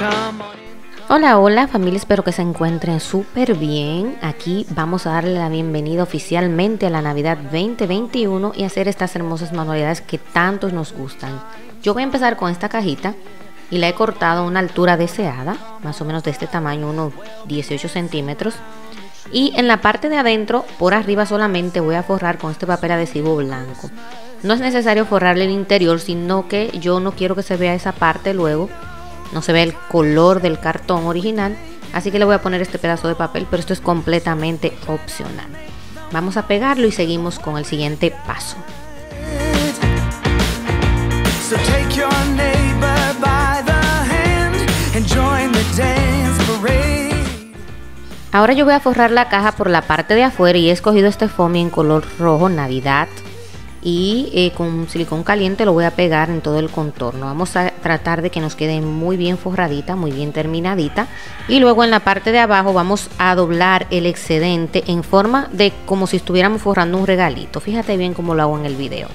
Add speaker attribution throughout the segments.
Speaker 1: Hola, hola familia, espero que se encuentren súper bien. Aquí vamos a darle la bienvenida oficialmente a la Navidad 2021 y hacer estas hermosas manualidades que tantos nos gustan. Yo voy a empezar con esta cajita y la he cortado a una altura deseada, más o menos de este tamaño, unos 18 centímetros. Y en la parte de adentro, por arriba solamente voy a forrar con este papel adhesivo blanco. No es necesario forrarle el interior, sino que yo no quiero que se vea esa parte luego. No se ve el color del cartón original, así que le voy a poner este pedazo de papel, pero esto es completamente opcional. Vamos a pegarlo y seguimos con el siguiente paso. Ahora yo voy a forrar la caja por la parte de afuera y he escogido este foamy en color rojo Navidad. Y con silicón caliente lo voy a pegar en todo el contorno. Vamos a tratar de que nos quede muy bien forradita, muy bien terminadita. Y luego en la parte de abajo vamos a doblar el excedente en forma de como si estuviéramos forrando un regalito. Fíjate bien cómo lo hago en el video.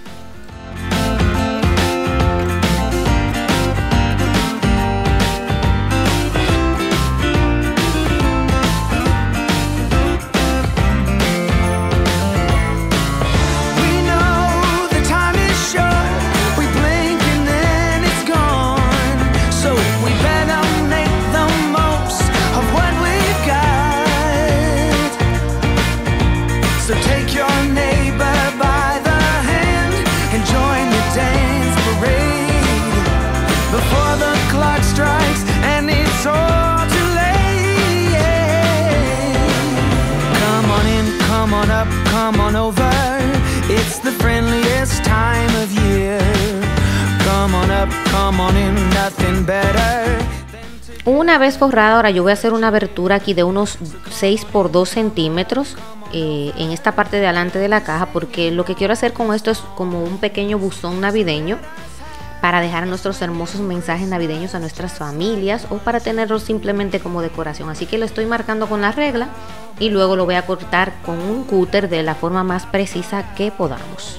Speaker 2: Come on over, it's the friendliest time of year. Come on up, come on in, nothing better.
Speaker 1: Una vez forrada, ahora yo voy a hacer una abertura aquí de unos 6 por 2 centímetros en esta parte de adelante de la caja, porque lo que quiero hacer con esto es como un pequeño buzón navideño para dejar nuestros hermosos mensajes navideños a nuestras familias o para tenerlos simplemente como decoración. Así que lo estoy marcando con la regla y luego lo voy a cortar con un cúter de la forma más precisa que podamos.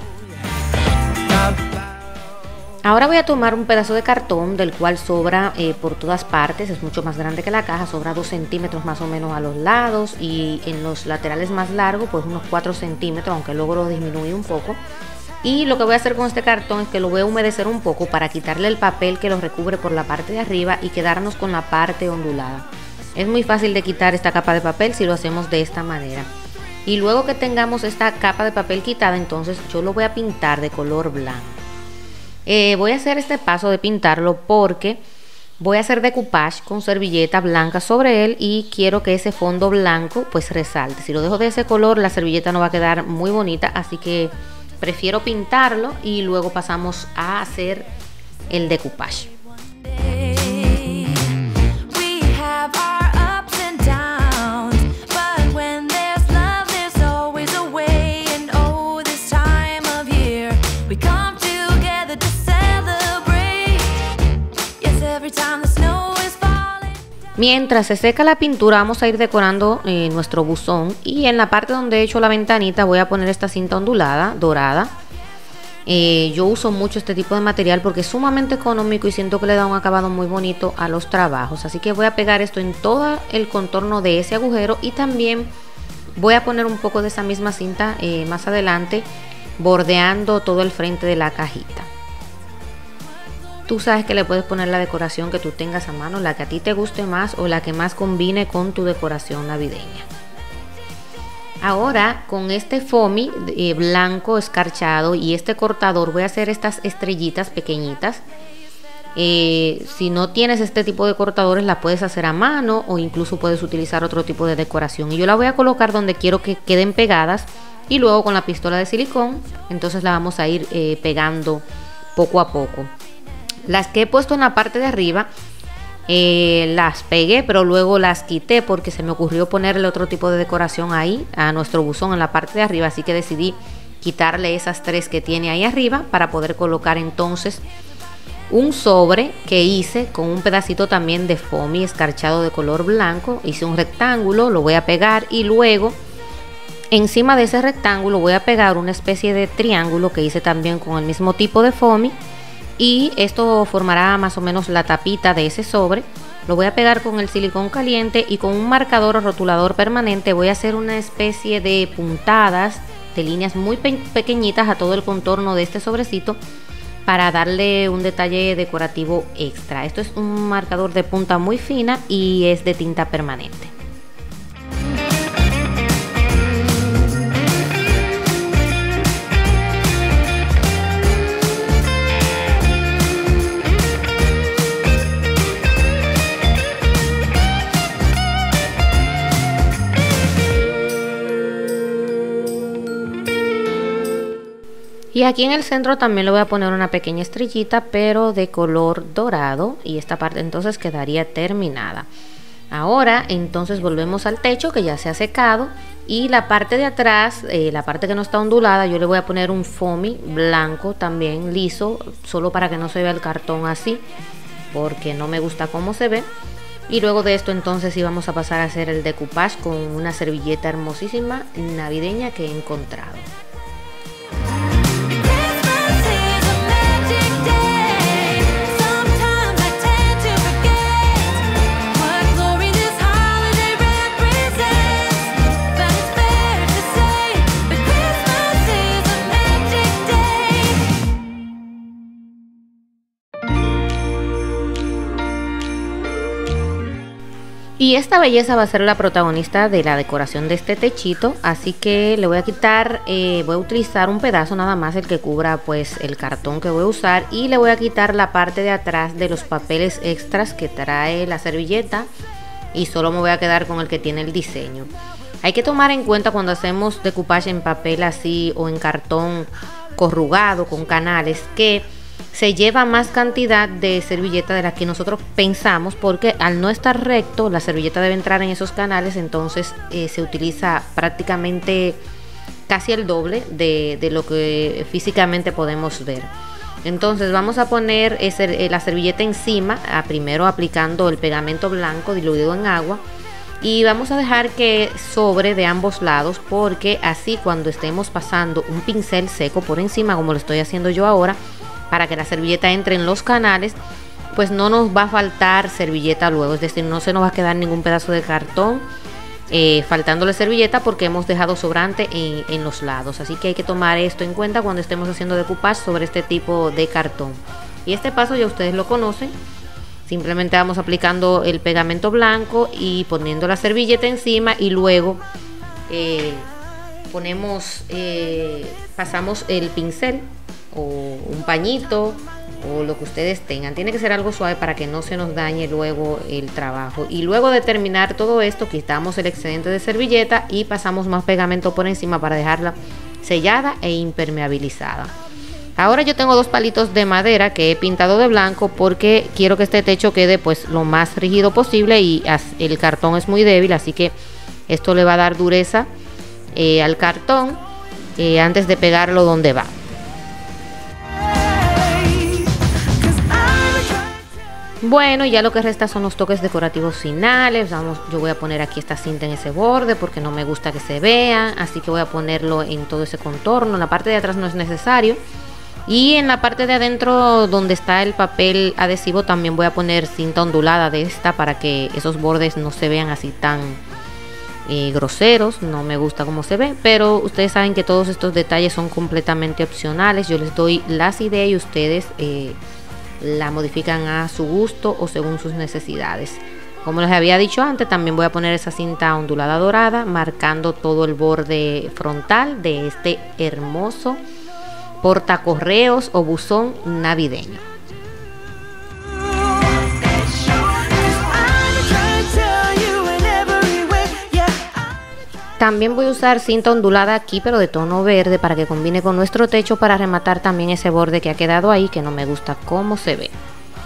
Speaker 1: Ahora voy a tomar un pedazo de cartón del cual sobra por todas partes, es mucho más grande que la caja, sobra 2 centímetros más o menos a los lados y en los laterales más largos pues unos 4 centímetros, aunque luego lo disminuí un poco. Y lo que voy a hacer con este cartón es que lo voy a humedecer un poco para quitarle el papel que lo recubre por la parte de arriba y quedarnos con la parte ondulada. Es muy fácil de quitar esta capa de papel si lo hacemos de esta manera. Y luego que tengamos esta capa de papel quitada, entonces yo lo voy a pintar de color blanco. Voy a hacer este paso de pintarlo porque voy a hacer decoupage con servilleta blanca sobre él y quiero que ese fondo blanco pues resalte. Si lo dejo de ese color, la servilleta no va a quedar muy bonita, así que prefiero pintarlo y luego pasamos a hacer el decoupage. Mientras se seca la pintura vamos a ir decorando nuestro buzón y en la parte donde he hecho la ventanita voy a poner esta cinta ondulada, dorada. Yo uso mucho este tipo de material porque es sumamente económico y siento que le da un acabado muy bonito a los trabajos. Así que voy a pegar esto en todo el contorno de ese agujero y también voy a poner un poco de esa misma cinta más adelante bordeando todo el frente de la cajita. Tú sabes que le puedes poner la decoración que tú tengas a mano, la que a ti te guste más o la que más combine con tu decoración navideña. Ahora con este foamy blanco escarchado y este cortador voy a hacer estas estrellitas pequeñitas. Si no tienes este tipo de cortadores la puedes hacer a mano o incluso puedes utilizar otro tipo de decoración. Y yo la voy a colocar donde quiero que queden pegadas y luego con la pistola de silicón entonces la vamos a ir pegando poco a poco. Las que he puesto en la parte de arriba las pegué, pero luego las quité porque se me ocurrió ponerle otro tipo de decoración ahí a nuestro buzón en la parte de arriba, así que decidí quitarle esas 3 que tiene ahí arriba para poder colocar entonces un sobre que hice con un pedacito también de foamy escarchado de color blanco. Hice un rectángulo, lo voy a pegar y luego encima de ese rectángulo voy a pegar una especie de triángulo que hice también con el mismo tipo de foamy. Y esto formará más o menos la tapita de ese sobre Lo voy a pegar con el silicón caliente y con un marcador o rotulador permanente voy a hacer una especie de puntadas de líneas muy pequeñitas a todo el contorno de este sobrecito para darle un detalle decorativo extra. Esto es un marcador de punta muy fina y es de tinta permanente. Y aquí en el centro también le voy a poner una pequeña estrellita, pero de color dorado, y esta parte entonces quedaría terminada. Ahora entonces volvemos al techo que ya se ha secado, y la parte de atrás, la parte que no está ondulada, yo le voy a poner un foamy blanco también liso, solo para que no se vea el cartón así, porque no me gusta cómo se ve. Y luego de esto entonces sí vamos a pasar a hacer el decoupage con una servilleta hermosísima navideña que he encontrado. Y esta belleza va a ser la protagonista de la decoración de este techito, así que le voy a quitar, voy a utilizar un pedazo nada más, el que cubra pues el cartón que voy a usar, y le voy a quitar la parte de atrás de los papeles extras que trae la servilleta y solo me voy a quedar con el que tiene el diseño. Hay que tomar en cuenta cuando hacemos decoupage en papel así o en cartón corrugado con canales que se lleva más cantidad de servilleta de la que nosotros pensamos, porque al no estar recto la servilleta debe entrar en esos canales, entonces se utiliza prácticamente casi el doble de lo que físicamente podemos ver. Entonces vamos a poner la servilleta encima, primero aplicando el pegamento blanco diluido en agua, y vamos a dejar que sobre de ambos lados, porque así cuando estemos pasando un pincel seco por encima, como lo estoy haciendo yo ahora, para que la servilleta entre en los canales, pues no nos va a faltar servilleta luego, es decir, no se nos va a quedar ningún pedazo de cartón faltándole servilleta, porque hemos dejado sobrante en los lados. Así que hay que tomar esto en cuenta cuando estemos haciendo decoupage sobre este tipo de cartón. Y este paso ya ustedes lo conocen, simplemente vamos aplicando el pegamento blanco y poniendo la servilleta encima, y luego pasamos el pincel o un pañito o lo que ustedes tengan. Tiene que ser algo suave para que no se nos dañe luego el trabajo. Y luego de terminar todo esto, quitamos el excedente de servilleta y pasamos más pegamento por encima para dejarla sellada e impermeabilizada. Ahora yo tengo dos palitos de madera que he pintado de blanco porque quiero que este techo quede pues lo más rígido posible, y el cartón es muy débil, así que esto le va a dar dureza al cartón antes de pegarlo donde va. Bueno, ya lo que resta son los toques decorativos finales. Yo voy a poner aquí esta cinta en ese borde porque no me gusta que se vea, así que voy a ponerlo en todo ese contorno. En la parte de atrás no es necesario, y en la parte de adentro donde está el papel adhesivo también voy a poner cinta ondulada de esta para que esos bordes no se vean así tan groseros. No me gusta cómo se ve, pero ustedes saben que todos estos detalles son completamente opcionales. Yo les doy las ideas y ustedes la modifican a su gusto o según sus necesidades. Como les había dicho antes, también voy a poner esa cinta ondulada dorada marcando todo el borde frontal de este hermoso portacorreos o buzón navideño. También voy a usar cinta ondulada aquí, pero de tono verde, para que combine con nuestro techo, para rematar también ese borde que ha quedado ahí, que no me gusta cómo se ve.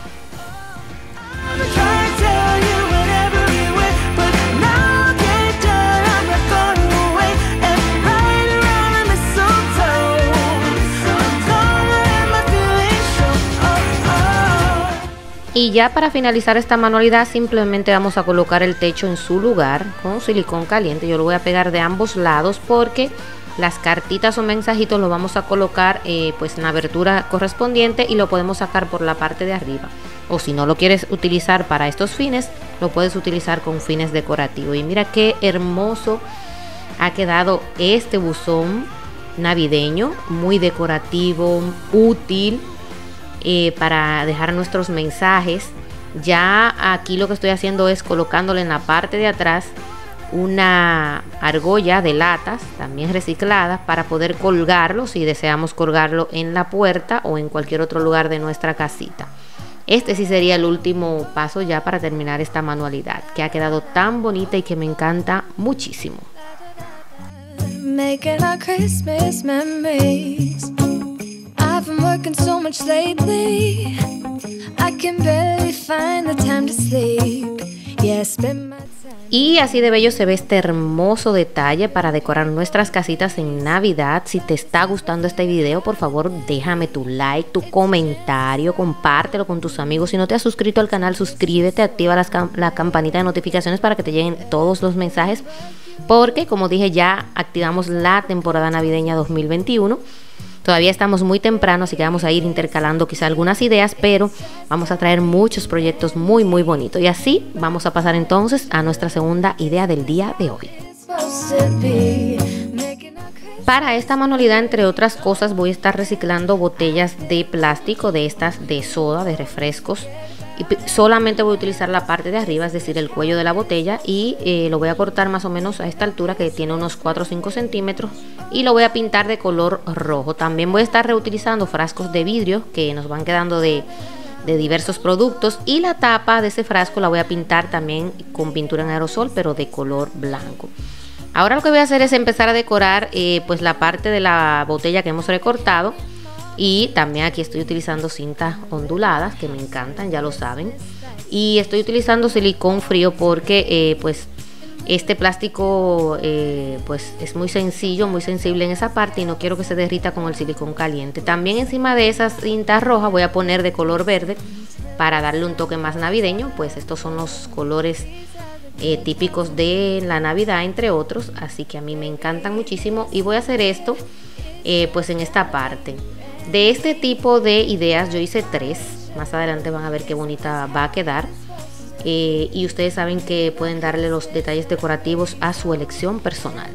Speaker 1: Y ya para finalizar esta manualidad simplemente vamos a colocar el techo en su lugar con silicón caliente. Yo lo voy a pegar de ambos lados porque las cartitas o mensajitos lo vamos a colocar pues en la abertura correspondiente y lo podemos sacar por la parte de arriba. o si no lo quieres utilizar para estos fines, lo puedes utilizar con fines decorativos. Y mira qué hermoso ha quedado este buzón navideño, muy decorativo, útil para dejar nuestros mensajes. Ya aquí lo que estoy haciendo es colocándole en la parte de atrás una argolla de latas, también recicladas, para poder colgarlo si deseamos colgarlo en la puerta o en cualquier otro lugar de nuestra casita. Este sí sería el último paso ya para terminar esta manualidad, que ha quedado tan bonita y que me encanta muchísimo.
Speaker 2: Making our Christmas memories. I've been working so much lately, I can barely find the time to sleep. Yeah, spend my time.
Speaker 1: Y así de bello se ve este hermoso detalle para decorar nuestras casitas en Navidad. Si te está gustando este video, por favor déjame tu like, tu comentario, compártelo con tus amigos. Si no te has suscrito al canal, suscríbete, activa la campanita de notificaciones para que te lleguen todos los mensajes, porque como dije, ya activamos la temporada navideña 2021. Todavía estamos muy temprano, así que vamos a ir intercalando quizá algunas ideas, pero vamos a traer muchos proyectos muy bonitos. Y así vamos a pasar entonces a nuestra segunda idea del día de hoy. Para esta manualidad, entre otras cosas, voy a estar reciclando botellas de plástico, de estas de soda, de refrescos. Y solamente voy a utilizar la parte de arriba, es decir, el cuello de la botella, y lo voy a cortar más o menos a esta altura, que tiene unos 4 o 5 centímetros, y lo voy a pintar de color rojo. También voy a estar reutilizando frascos de vidrio que nos van quedando de diversos productos, y la tapa de ese frasco la voy a pintar también con pintura en aerosol, pero de color blanco. Ahora lo que voy a hacer es empezar a decorar pues la parte de la botella que hemos recortado. Y también aquí estoy utilizando cintas onduladas que me encantan, ya lo saben. Y estoy utilizando silicón frío porque pues este plástico pues es muy sencillo, muy sensible en esa parte, y no quiero que se derrita con el silicón caliente. También encima de esas cintas rojas voy a poner de color verde para darle un toque más navideño. Pues estos son los colores típicos de la Navidad, entre otros. Así que a mí me encantan muchísimo, y voy a hacer esto pues en esta parte. De este tipo de ideas yo hice 3. Más adelante van a ver qué bonita va a quedar. Y ustedes saben que pueden darle los detalles decorativos a su elección personal.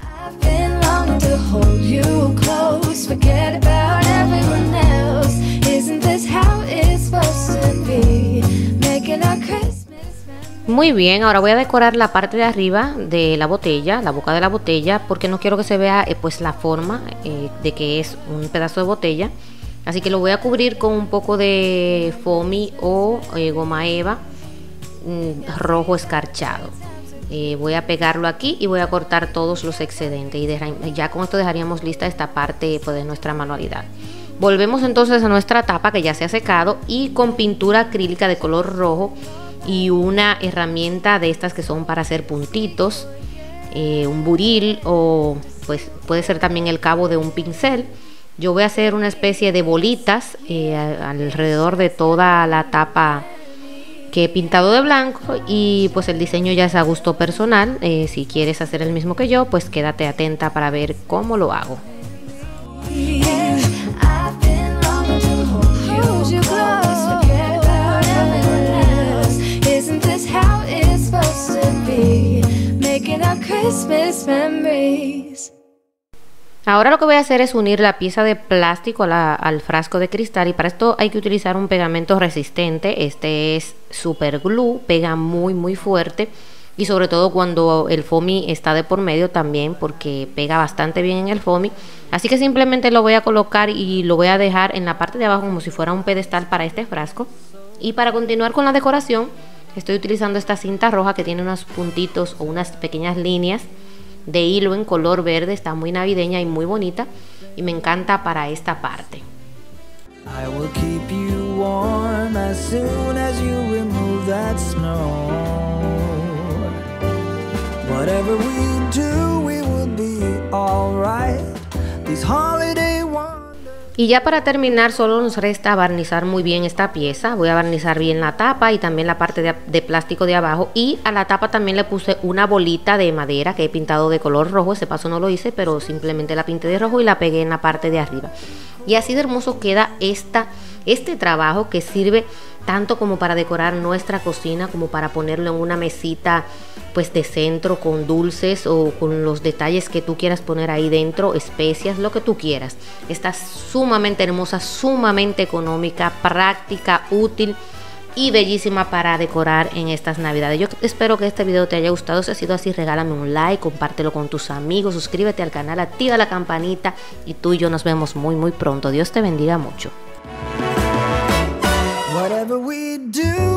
Speaker 1: Muy bien, ahora voy a decorar la parte de arriba de la botella, la boca de la botella, porque no quiero que se vea pues la forma de que es un pedazo de botella. Así que lo voy a cubrir con un poco de foamy o goma eva rojo escarchado. Voy a pegarlo aquí y voy a cortar todos los excedentes, y ya con esto dejaríamos lista esta parte pues, de nuestra manualidad. Volvemos entonces a nuestra tapa, que ya se ha secado, y con pintura acrílica de color rojo y una herramienta de estas que son para hacer puntitos, un buril, o pues puede ser también el cabo de un pincel. Yo voy a hacer una especie de bolitas alrededor de toda la tapa que he pintado de blanco, y pues el diseño ya es a gusto personal. Si quieres hacer el mismo que yo, pues quédate atenta para ver cómo lo hago. Ahora lo que voy a hacer es unir la pieza de plástico al frasco de cristal, y para esto hay que utilizar un pegamento resistente. Este es Super Glue, pega muy fuerte, y sobre todo cuando el foamy está de por medio también, porque pega bastante bien en el foamy. Así que simplemente lo voy a colocar y lo voy a dejar en la parte de abajo como si fuera un pedestal para este frasco. Y para continuar con la decoración, estoy utilizando esta cinta roja que tiene unos puntitos o unas pequeñas líneas de hilo en color verde. Está muy navideña y muy bonita, y me encanta para esta parte.
Speaker 2: I will keep you warm as soon as you remove that snow. Whatever we do, we will be alright. These holiday wonders.
Speaker 1: Y ya para terminar, solo nos resta barnizar muy bien esta pieza. Voy a barnizar bien la tapa y también la parte de plástico de abajo, y a la tapa también le puse una bolita de madera que he pintado de color rojo. Ese paso no lo hice, pero simplemente la pinté de rojo y la pegué en la parte de arriba. Y así de hermoso queda esta este trabajo que sirve tanto como para decorar nuestra cocina, como para ponerlo en una mesita pues de centro con dulces o con los detalles que tú quieras poner ahí dentro, especias, lo que tú quieras. Está sumamente hermosa, sumamente económica, práctica, útil y bellísima para decorar en estas navidades. Yo espero que este video te haya gustado. Si ha sido así, regálame un like, compártelo con tus amigos, suscríbete al canal, activa la campanita y tú y yo nos vemos muy pronto. Dios te bendiga mucho.
Speaker 2: Whatever we do